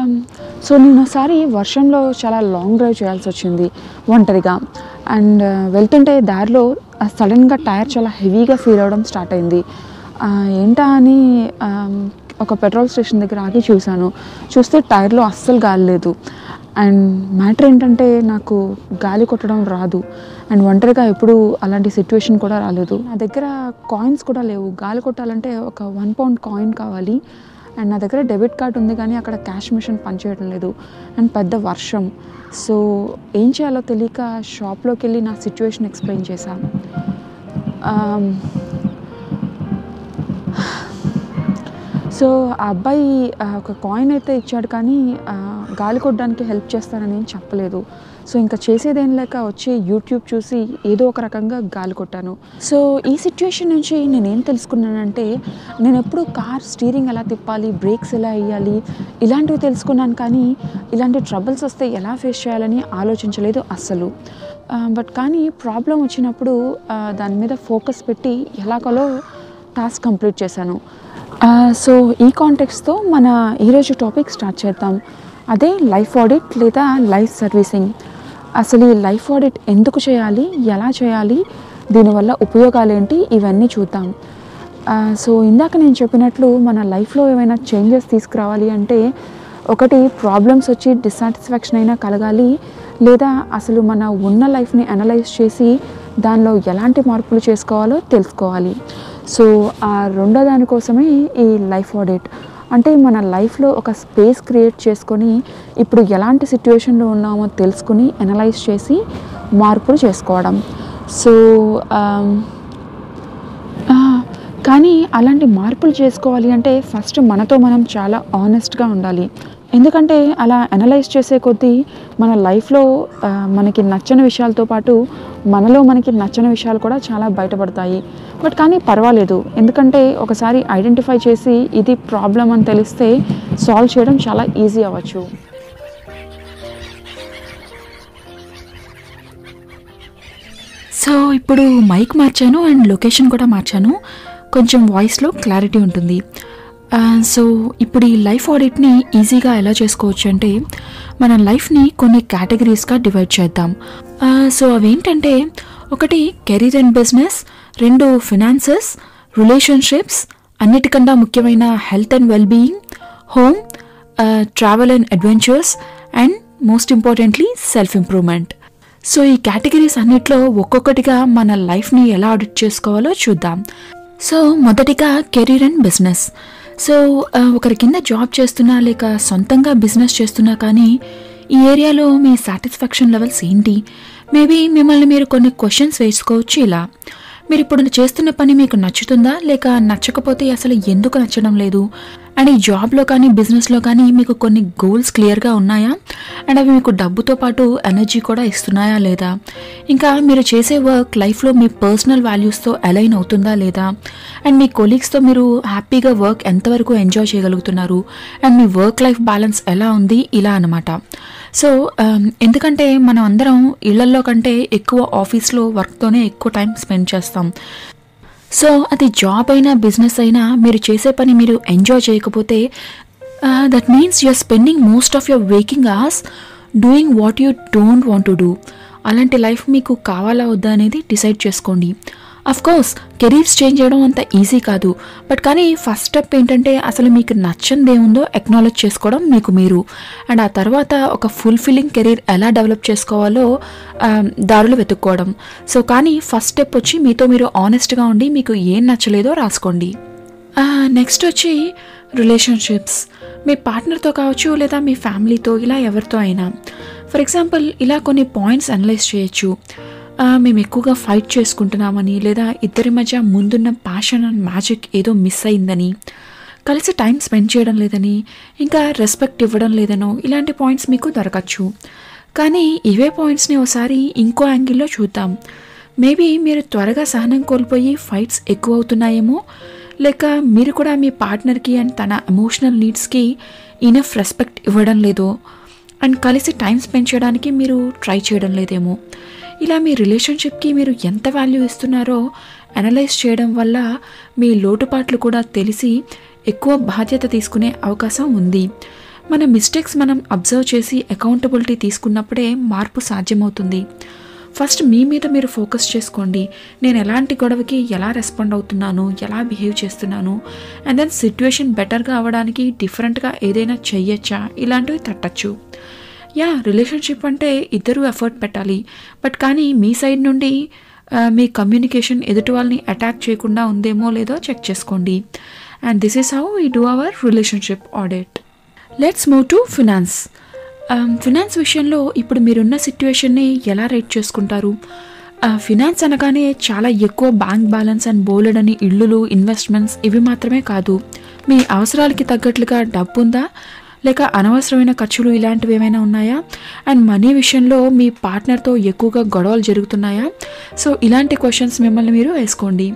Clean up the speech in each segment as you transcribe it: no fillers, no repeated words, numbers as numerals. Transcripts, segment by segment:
So నేను ఒకసారి వర్షంలో చాలా లాంగ్ డ్రైవ్ చేయాల్సి వచ్చింది ఒంటరిగా. అండ్ వెళ్తుంటే దారిలో సడన్గా టైర్ చాలా హెవీగా ఫీల్ అవ్వడం స్టార్ట్ అయింది. ఏంటా అని ఒక పెట్రోల్ స్టేషన్ దగ్గర ఆగి చూస్తే టైర్లో అస్సలు గాలి లేదు. అండ్ మ్యాటర్ ఏంటంటే నాకు గాలి కొట్టడం రాదు. అండ్ ఒంటరిగా ఎప్పుడు అలాంటి సిచ్యువేషన్ కూడా రాలేదు. నా దగ్గర కాయిన్స్ కూడా లేవు. గాలి కొట్టాలంటే ఒక 1 పౌండ్ కాయిన్ కావాలి. అండ్ నా దగ్గర డెబిట్ కార్డ్ ఉంది కానీ అక్కడ క్యాష్ మిషన్ పనిచేయడం లేదు. అండ్ పెద్ద వర్షం. సో ఏం చేయాలో తెలియక షాప్లోకి వెళ్ళి నా సిచ్యువేషన్ ఎక్స్ప్లెయిన్ చేశాను. సో ఆ అబ్బాయి ఒక కాయిన్ అయితే ఇచ్చాడు కానీ గాలి కొట్టడానికి హెల్ప్ చేస్తానని ఏం చెప్పలేదు. సో ఇంకా చేసేదేం లేక వచ్చి యూట్యూబ్ చూసి ఏదో ఒక రకంగా గాలి కొట్టాను. సో ఈ సిచ్యువేషన్ నుంచి నేనేం తెలుసుకున్నానంటే, నేను ఎప్పుడు కార్ స్టీరింగ్ ఎలా తిప్పాలి, బ్రేక్స్ ఎలా వేయాలి ఇలాంటివి తెలుసుకున్నాను కానీ ఇలాంటి ట్రబుల్స్ వస్తే ఎలా ఫేస్ చేయాలని ఆలోచించలేదు అస్సలు. బట్ కానీ ప్రాబ్లం వచ్చినప్పుడు దాని మీద ఫోకస్ పెట్టి ఎలాగోలో టాస్క్ కంప్లీట్ చేశాను. సో ఈ కాంటెక్స్తో మన ఈరోజు టాపిక్ స్టార్ట్ చేద్దాం. అదే లైఫ్ ఆడిట్ లేదా లైఫ్ సర్వీసింగ్. అసలు ఈ లైఫ్ ఆడిట్ ఎందుకు చేయాలి, ఎలా చేయాలి, దీనివల్ల ఉపయోగాలు ఏంటి, ఇవన్నీ చూద్దాం. సో ఇందాక నేను చెప్పినట్లు మన లైఫ్లో ఏమైనా చేంజెస్ తీసుకురావాలి అంటే ఒకటి ప్రాబ్లమ్స్ వచ్చి డిస్సాటిస్ఫాక్షన్ అయినా కలగాలి, లేదా అసలు మన ఉన్న లైఫ్ని అనలైజ్ చేసి దానిలో ఎలాంటి మార్పులు చేసుకోవాలో తెలుసుకోవాలి. సో ఆ రెండో దానికోసమే ఈ లైఫ్ ఆడిట్. అంటే మన లైఫ్లో ఒక స్పేస్ క్రియేట్ చేసుకొని ఇప్పుడు ఎలాంటి సిచ్యువేషన్లో ఉన్నామో తెలుసుకుని అనలైజ్ చేసి మార్పులు చేసుకోవడం. సో కానీ అలాంటి మార్పులు చేసుకోవాలి అంటే ఫస్ట్ మనతో మనం చాలా ఆనెస్ట్గా ఉండాలి. ఎందుకంటే అలా అనలైజ్ చేసే కొద్దీ మన లైఫ్లో మనకి నచ్చని విషయాలతో పాటు మనలో మనకి నచ్చని విషయాలు కూడా చాలా బయటపడతాయి. బట్ కానీ పర్వాలేదు, ఎందుకంటే ఒకసారి ఐడెంటిఫై చేసి ఇది ప్రాబ్లం అని తెలిస్తే సాల్వ్ చేయడం చాలా ఈజీ అవ్వచ్చు. సో ఇప్పుడు మైక్ మార్చాను అండ్ లొకేషన్ కూడా మార్చాను, కొంచెం వాయిస్లో క్లారిటీ ఉంటుంది. సో ఇప్పుడు ఈ లైఫ్ ఆడిట్ని ఈజీగా ఎలా చేసుకోవచ్చు అంటే మన లైఫ్ని కొన్ని కేటగిరీస్గా డివైడ్ చేద్దాం. సో అవేంటంటే ఒకటి career and business, 2 finances, relationships, అన్నిటికన్నా ముఖ్యమైన health and wellbeing, home, travel and adventures and most importantly self improvement. So ఈ కేటగిరీస్ అన్నిట్లో ఒక్కొక్కటిగా మన లైఫ్ని ఎలా ఆడిట్ చేసుకోవాలో చూద్దాం. సో మొదటిగా కెరీర్ అండ్ బిజినెస్. సో ఒకరి కింద జాబ్ చేస్తున్నా లేక సొంతంగా బిజినెస్ చేస్తున్నా కానీ ఈ ఏరియాలో మీ సాటిస్ఫాక్షన్ లెవెల్స్ ఏంటి? మేబీ మిమ్మల్ని మీరు కొన్ని క్వశ్చన్స్ వేసుకోవచ్చు. ఇలా మీరు ఇప్పుడు చేస్తున్న పని మీకు నచ్చుతుందా, లేక నచ్చకపోతే అసలు ఎందుకు నచ్చడం లేదు? అండ్ ఈ జాబ్లో కానీ బిజినెస్లో కానీ మీకు కొన్ని గోల్స్ క్లియర్గా ఉన్నాయా? అండ్ అవి మీకు డబ్బుతో పాటు ఎనర్జీ కూడా ఇస్తున్నాయా లేదా? ఇంకా మీరు చేసే వర్క్ లైఫ్లో మీ పర్సనల్ వాల్యూస్తో అలైన్ అవుతుందా లేదా? అండ్ మీ కొలీగ్స్తో మీరు హ్యాపీగా వర్క్ ఎంతవరకు ఎంజాయ్ చేయగలుగుతున్నారు? అండ్ మీ వర్క్ లైఫ్ బ్యాలెన్స్ ఎలా ఉంది? ఇలా అన్నమాట. సో ఎందుకంటే మనం అందరం ఇళ్లల్లో కంటే ఎక్కువ ఆఫీస్లో వర్క్తోనే ఎక్కువ టైం స్పెండ్ చేస్తాం. సో అది జాబ్ అయినా బిజినెస్ అయినా మీరు చేసే పని మీరు ఎంజాయ్ చేయకపోతే that means you're spending most of your waking hours doing what you don't want to do. అలాంటి లైఫ్ మీకు కావాలా వద్దా అనేది డిసైడ్ చేసుకోండి. అఫ్కోర్స్ కెరీర్స్ చేంజ్ చేయడం అంత ఈజీ కాదు, బట్ కానీ ఫస్ట్ స్టెప్ ఏంటంటే అసలు మీకు నచ్చనిది ఏముందో ఎక్నాలెడ్జ్ చేసుకోవడం మీకు మీరు. అండ్ ఆ తర్వాత ఒక ఫుల్ఫిల్లింగ్ కెరీర్ ఎలా డెవలప్ చేసుకోవాలో దారులు వెతుక్కోవడం. సో కానీ ఫస్ట్ స్టెప్ వచ్చి మీతో మీరు ఆనెస్ట్గా ఉండి మీకు ఏం నచ్చలేదో రాసుకోండి. నెక్స్ట్ వచ్చి రిలేషన్షిప్స్. మీ పార్ట్నర్తో కావచ్చు లేదా మీ ఫ్యామిలీతో, ఇలా ఎవరితో అయినా. ఫర్ ఎగ్జాంపుల్ ఇలా కొన్ని పాయింట్స్ అనలైజ్ చేయొచ్చు. మేము ఎక్కువగా ఫైట్ చేసుకుంటున్నామని, లేదా ఇద్దరి మధ్య ముందున్న ప్యాషన్ అండ్ మ్యాజిక్ ఏదో మిస్ అయిందని, కలిసి టైం స్పెండ్ చేయడం లేదని, ఇంకా రెస్పెక్ట్ ఇవ్వడం లేదనో ఇలాంటి పాయింట్స్ మీకు దొరకచ్చు. కానీ ఇవే పాయింట్స్ని ఒకసారి ఇంకో యాంగిల్లో చూద్దాం. మేబీ మీరు త్వరగా సహనం కోల్పోయి ఫైట్స్ ఎక్కువ అవుతున్నాయేమో, లేక మీరు కూడా మీ పార్ట్నర్కి అండ్ తన ఎమోషనల్ నీడ్స్కి ఇనఫ్ రెస్పెక్ట్ ఇవ్వడం లేదో, అండ్ కలిసి టైం స్పెండ్ చేయడానికి మీరు ట్రై చేయడం లేదేమో. ఇలా మీ రిలేషన్షిప్కి మీరు ఎంత వాల్యూ ఇస్తున్నారో అనలైజ్ చేయడం వల్ల మీ లోటుపాట్లు కూడా తెలిసి ఎక్కువ బాధ్యత తీసుకునే అవకాశం ఉంది. మన మిస్టేక్స్ మనం అబ్జర్వ్ చేసి అకౌంటబిలిటీ తీసుకున్నప్పుడే మార్పు సాధ్యమవుతుంది. ఫస్ట్ మీ మీద మీరు ఫోకస్ చేసుకోండి. నేను ఎలాంటి గొడవకి ఎలా రెస్పాండ్ అవుతున్నాను, ఎలా బిహేవ్ చేస్తున్నాను, అండ్ దెన్ సిట్యుయేషన్ బెటర్గా అవ్వడానికి డిఫరెంట్గా ఏదైనా చెయ్యొచ్చా, ఇలాంటివి తట్టచ్చు. రిలేషన్షిప్ అంటే ఇద్దరు ఎఫర్ట్ పెట్టాలి. బట్ కానీ మీ సైడ్ నుండి మీ కమ్యూనికేషన్ ఎదుటి వాళ్ళని అటాక్ చేయకుండా ఉందేమో లేదో చెక్ చేసుకోండి. And this is how we do our relationship audit. Let's move to finance. Finance విషయంలో ఇప్పుడు మీరున్న సిట్యుయేషన్ని ఎలా రేట్ చేసుకుంటారు? ఫినాన్స్ అనగానే చాలా ఎక్కువ బ్యాంక్ బ్యాలెన్స్ అండ్ బోలెడని ఇళ్ళు, ఇన్వెస్ట్మెంట్స్ ఇవి మాత్రమే కాదు. మీ అవసరాలకి తగ్గట్లుగా డబ్బు ఉందా, లేక అనవసరమైన ఖర్చులు ఇలాంటివి ఏమైనా ఉన్నాయా? అండ్ మనీ విషయంలో మీ పార్ట్నర్తో ఎక్కువగా గొడవలు జరుగుతున్నాయా? సో ఇలాంటి క్వశ్చన్స్ మిమ్మల్ని మీరు వేసుకోండి.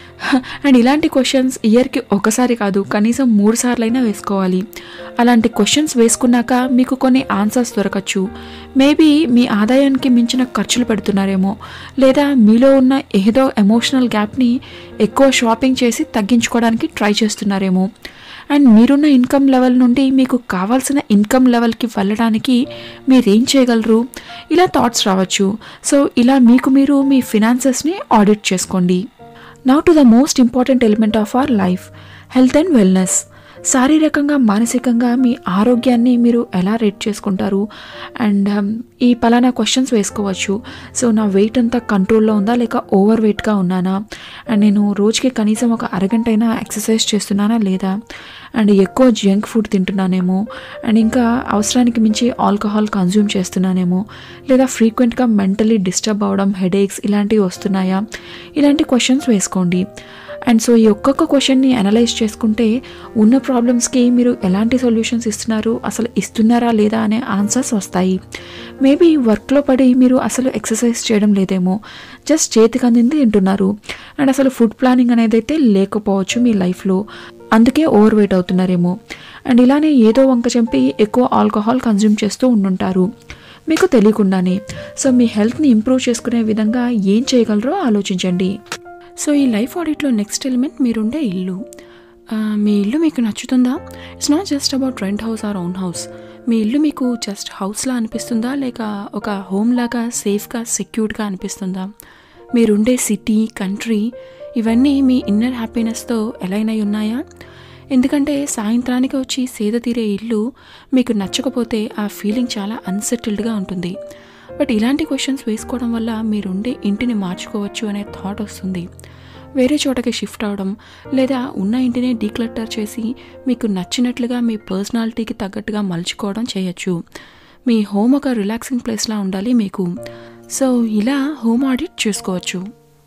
అండ్ ఇలాంటి క్వశ్చన్స్ ఇయర్కి ఒకసారి కాదు, కనీసం 3 సార్లైనా వేసుకోవాలి. అలాంటి క్వశ్చన్స్ వేసుకున్నాక మీకు కొన్ని ఆన్సర్స్ దొరకచ్చు. మేబీ మీ ఆదాయానికి మించిన ఖర్చులు పెడుతున్నారేమో, లేదా మీలో ఉన్న ఏదో ఎమోషనల్ గ్యాప్ని ఎక్కువ షాపింగ్ చేసి తగ్గించుకోవడానికి ట్రై చేస్తున్నారేమో. అండ్ మీరున్న ఇన్కమ్ లెవెల్ నుండి మీకు కావాల్సిన ఇన్కమ్ లెవెల్కి వెళ్ళడానికి మీరేం చేయగలరు, ఇలా థాట్స్ రావచ్చు. సో ఇలా మీకు మీరు మీ ఫినాన్సెస్ని ఆడిట్ చేసుకోండి. Now to the most important element of our life, health and wellness. శారీరకంగా మానసికంగా మీ ఆరోగ్యాన్ని మీరు ఎలా రేట్ చేసుకుంటారు? అండ్ ఈ పలానా క్వశ్చన్స్ వేసుకోవచ్చు. సో నా వెయిట్ అంతా కంట్రోల్లో ఉందా, లేక ఓవర్ వెయిట్గా ఉన్నానా? అండ్ నేను రోజుకి కనీసం ఒక అరగంట అయినా ఎక్సర్సైజ్ చేస్తున్నానా లేదా? అండ్ ఎక్కువ జంక్ ఫుడ్ తింటున్నానేమో, అండ్ ఇంకా అవసరానికి మించి ఆల్కహాల్ కన్జ్యూమ్ చేస్తున్నానేమో, లేదా ఫ్రీక్వెంట్గా మెంటలీ డిస్టర్బ్ అవ్వడం, హెడేక్స్ ఇలాంటివి వస్తున్నాయా? ఇలాంటి క్వశ్చన్స్ వేసుకోండి. అండ్ సో ఈ ఒక్కొక్క క్వశ్చన్ని అనలైజ్ చేసుకుంటే ఉన్న ప్రాబ్లమ్స్కి మీరు ఎలాంటి సొల్యూషన్స్ ఇస్తున్నారు, అసలు ఇస్తున్నారా లేదా అనే ఆన్సర్స్ వస్తాయి. మేబీ వర్క్లో పడి మీరు అసలు ఎక్సర్సైజ్ చేయడం లేదేమో, జస్ట్ చేతికి అందింది తింటున్నారు. అండ్ అసలు ఫుడ్ ప్లానింగ్ అనేది అయితే లేకపోవచ్చు మీ లైఫ్లో, అందుకే ఓవర్ వెయిట్ అవుతున్నారేమో. అండ్ ఇలానే ఏదో వంక చంపి ఎక్కువ ఆల్కహాల్ కన్జ్యూమ్ చేస్తూ ఉండుంటారు మీకు తెలియకుండానే. సో మీ హెల్త్ని ఇంప్రూవ్ చేసుకునే విధంగా ఏం చేయగలరో ఆలోచించండి. సో ఈ లైఫ్ ఆడిట్లో నెక్స్ట్ ఎలిమెంట్ మీరుండే ఇల్లు. మీ ఇల్లు మీకు నచ్చుతుందా? It's not just about rent house or own house. మీ ఇల్లు మీకు జస్ట్ హౌస్లా అనిపిస్తుందా, లేక ఒక హోమ్ లాగా సేఫ్గా సెక్యూర్డ్గా అనిపిస్తుందా? మీరుండే సిటీ, కంట్రీ ఇవన్నీ మీ ఇన్నర్ హ్యాపీనెస్తో అలైన్ అయి ఉన్నాయా? ఎందుకంటే సాయంత్రానికి వచ్చి సేద తీరే ఇల్లు మీకు నచ్చకపోతే ఆ ఫీలింగ్ చాలా అన్సెటిల్డ్గా ఉంటుంది. బట్ ఇలాంటి క్వశ్చన్స్ వేసుకోవడం వల్ల మీరుండే ఇంటిని మార్చుకోవచ్చు అనే థాట్ వస్తుంది. వేరే చోటకి షిఫ్ట్ అవడం, లేదా ఉన్న ఇంటిని డీక్లటర్ చేసి మీకు నచ్చినట్లుగా మీ పర్సనాలిటీకి తగ్గట్టుగా మలుచుకోవడం చేయొచ్చు. మీ హోమ్ ఒక రిలాక్సింగ్ ప్లేస్లా ఉండాలి మీకు. సో ఇలా హోమ్ ఆడిట్ చేసుకోవచ్చు.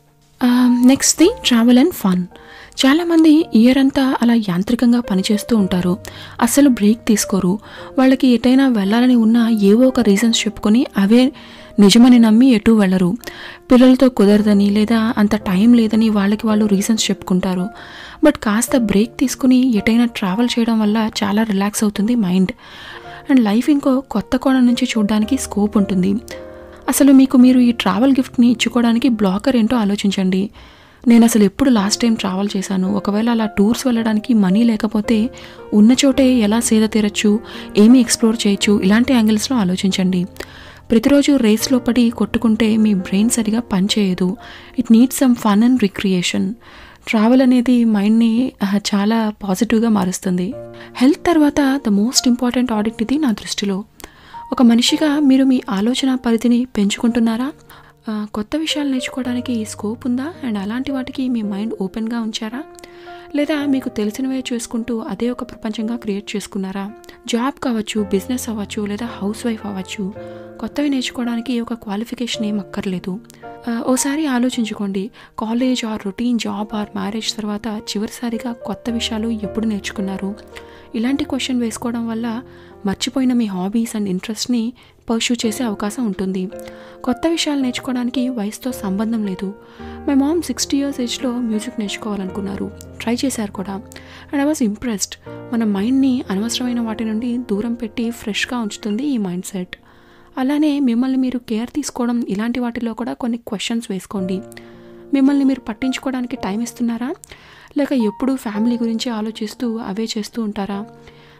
Next the travel and fun. చాలామంది ఇయర్ అంతా అలా యాంత్రికంగా పనిచేస్తూ ఉంటారు, అస్సలు బ్రేక్ తీసుకోరు. వాళ్ళకి ఎటైనా వెళ్ళాలని ఉన్నా ఏవో ఒక రీజన్స్ చెప్పుకొని అవే నిజమని నమ్మి ఎటు వెళ్ళరు. పిల్లలతో కుదరదని, లేదా అంత టైం లేదని వాళ్ళకి వాళ్ళు రీజన్స్ చెప్పుకుంటారు. బట్ కాస్త బ్రేక్ తీసుకుని ఎటైనా ట్రావెల్ చేయడం వల్ల చాలా రిలాక్స్ అవుతుంది మైండ్. అండ్ లైఫ్ ఇంకో కొత్త కోణం నుంచి చూడడానికి స్కోప్ ఉంటుంది. అసలు మీకు మీరు ఈ ట్రావెల్ గిఫ్ట్ని ఇచ్చుకోవడానికి బ్లాకర్ ఏంటో ఆలోచించండి. నేను అసలు ఎప్పుడు లాస్ట్ టైం ట్రావెల్ చేశాను, ఒకవేళ అలా టూర్స్ వెళ్ళడానికి మనీ లేకపోతే ఉన్న చోటే ఎలా సేద తీరచ్చు, ఏమి ఎక్స్ప్లోర్ చేయొచ్చు, ఇలాంటి యాంగిల్స్లో ఆలోచించండి. ప్రతిరోజు రేస్లో పడి కొట్టుకుంటే మీ బ్రెయిన్ సరిగా పనిచేయదు. It needs some fun and recreation. Travel అనేది మైండ్ని చాలా పాజిటివ్గా మారుస్తుంది. హెల్త్ తర్వాత ద మోస్ట్ ఇంపార్టెంట్ ఆడిట్ ఇది నా దృష్టిలో. ఒక మనిషిగా మీరు మీ ఆలోచన పరిధిని పెంచుకుంటున్నారా? కొత్త విషయాలు నేర్చుకోవడానికి స్కోప్ ఉందా? అండ్ అలాంటి వాటికి మీ మైండ్ ఓపెన్గా ఉంచారా? లేదా మీకు తెలిసినవే చూసుకుంటూ అదే ఒక ప్రపంచంగా క్రియేట్ చేసుకున్నారా? జాబ్ కావచ్చు, బిజినెస్ అవ్వచ్చు, లేదా హౌస్ వైఫ్ అవ్వచ్చు, కొత్తవి నేర్చుకోవడానికి ఒక క్వాలిఫికేషన్ ఏం అక్కర్లేదు. ఓసారి ఆలోచించుకోండి, college or routine job or marriage తర్వాత చివరిసారిగా కొత్త విషయాలు ఎప్పుడు నేర్చుకున్నారు? ఇలాంటి క్వశ్చన్ వేసుకోవడం వల్ల మర్చిపోయిన మీ హాబీస్ అండ్ ఇంట్రెస్ట్ని పర్స్యూ చేసే అవకాశం ఉంటుంది. కొత్త విషయాలు నేర్చుకోవడానికి వయసుతో సంబంధం లేదు. మై మామ్ 60 years ఏజ్లో మ్యూజిక్ నేర్చుకోవాలనుకున్నారు, ట్రై చేశారు కూడా. And I was impressed. మన మైండ్ని అనవసరమైన వాటి నుండి దూరం పెట్టి ఫ్రెష్గా ఉంచుతుంది ఈ మైండ్ సెట్. అలానే మిమ్మల్ని మీరు కేర్ తీసుకోవడం, ఇలాంటి వాటిలో కూడా కొన్ని క్వశ్చన్స్ వేసుకోండి. మిమ్మల్ని మీరు పట్టించుకోవడానికి టైం ఇస్తున్నారా, లేక ఎప్పుడూ ఫ్యామిలీ గురించి ఆలోచిస్తూ అవే చేస్తూ ఉంటారా?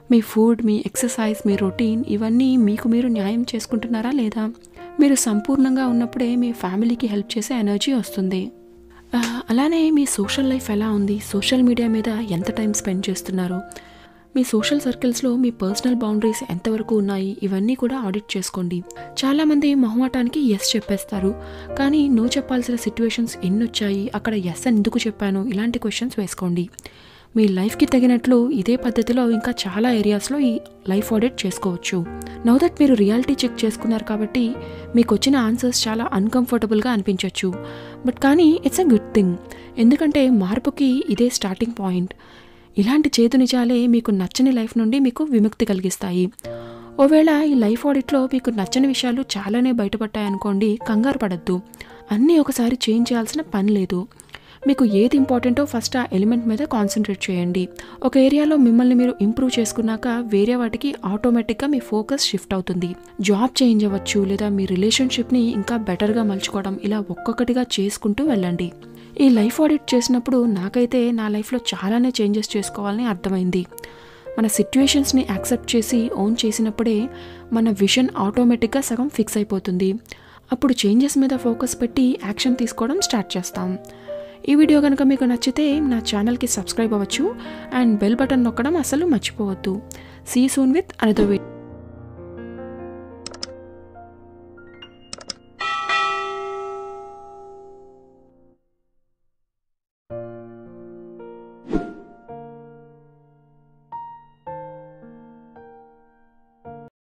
మీ ఫుడ్, మీ ఎక్సర్సైజ్, మీ రొటీన్ ఇవన్నీ మీకు మీరు న్యాయం చేసుకుంటున్నారా లేదా? మీరు సంపూర్ణంగా ఉన్నప్పుడే మీ ఫ్యామిలీకి హెల్ప్ చేసే ఎనర్జీ వస్తుంది. అలానే మీ సోషల్ లైఫ్ ఎలా ఉంది? సోషల్ మీడియా మీద ఎంత టైం స్పెండ్ చేస్తున్నారు? మీ సోషల్ సర్కిల్స్లో మీ పర్సనల్ బౌండరీస్ ఎంతవరకు ఉన్నాయి? ఇవన్నీ కూడా ఆడిట్ చేసుకోండి. చాలామంది మొహమాటానికి ఎస్ చెప్పేస్తారు, కానీ నో చెప్పాల్సిన సిచ్యువేషన్స్ ఎన్ని వచ్చాయి, అక్కడ ఎస్ అని ఎందుకు చెప్పాను, ఇలాంటి క్వశ్చన్స్ వేసుకోండి. మీ లైఫ్కి తగినట్లు ఇదే పద్ధతిలో ఇంకా చాలా ఏరియాస్లో ఈ లైఫ్ ఆడిట్ చేసుకోవచ్చు. నౌ దట్ మీరు రియాలిటీ చెక్ చేసుకున్నారు కాబట్టి మీకు వచ్చిన ఆన్సర్స్ చాలా అన్కంఫర్టబుల్గా అనిపించవచ్చు. బట్ కానీ ఇట్స్ ఎ గుడ్ థింగ్, ఎందుకంటే మార్పుకి ఇదే స్టార్టింగ్ పాయింట్. ఇలాంటి చేదు నిజాలే మీకు నచ్చని లైఫ్ నుండి మీకు విముక్తి కలిగిస్తాయి. ఒకవేళ ఈ లైఫ్ ఆడిట్లో మీకు నచ్చని విషయాలు చాలానే బయటపడ్డాయనుకోండి, కంగారు పడద్దు. అన్నీ ఒకసారి చేంజ్ చేయాల్సిన పని లేదు. మీకు ఏది ఇంపార్టెంటో ఫస్ట్ ఆ ఎలిమెంట్ మీద కాన్సన్ట్రేట్ చేయండి. ఒక ఏరియాలో మిమ్మల్ని మీరు ఇంప్రూవ్ చేసుకున్నాక వేరే వాటికి ఆటోమేటిక్గా మీ ఫోకస్ షిఫ్ట్ అవుతుంది. జాబ్ చేంజ్ అవ్వచ్చు, లేదా మీ రిలేషన్షిప్ని ఇంకా బెటర్గా మలుచుకోవడం, ఇలా ఒక్కొక్కటిగా చేసుకుంటూ వెళ్ళండి. ఈ లైఫ్ ఆడిట్ చేసినప్పుడు నాకైతే నా లైఫ్లో చాలానే చేంజెస్ చేసుకోవాలని అర్థమైంది. మన సిచ్యువేషన్స్ని యాక్సెప్ట్ చేసి ఓన్ చేసినప్పుడే మన విజన్ ఆటోమేటిక్గా సగం ఫిక్స్ అయిపోతుంది. అప్పుడు చేంజెస్ మీద ఫోకస్ పెట్టి యాక్షన్ తీసుకోవడం స్టార్ట్ చేస్తాం. ఈ వీడియో కనుక మీకు నచ్చితే నా ఛానల్కి సబ్స్క్రైబ్ అవ్వచ్చు అండ్ బెల్ బటన్ నొక్కడం అసలు మర్చిపోవద్దు. See soon with another video.